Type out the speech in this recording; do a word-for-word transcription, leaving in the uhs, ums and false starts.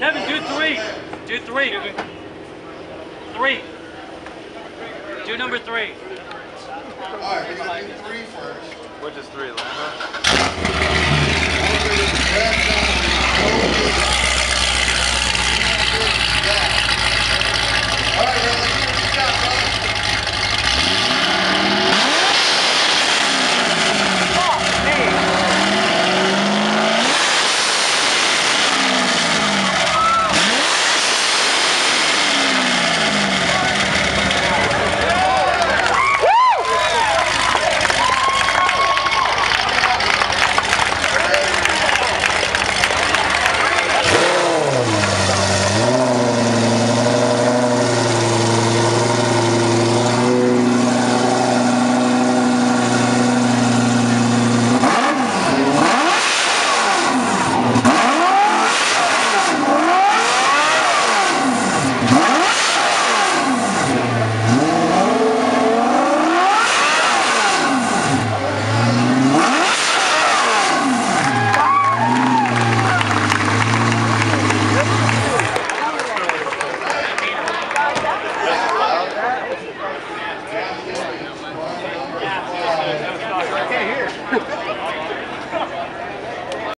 Kevin, do three. Do three. Three. Do number three. Alright, we're going to do three first. Which is three, Lando?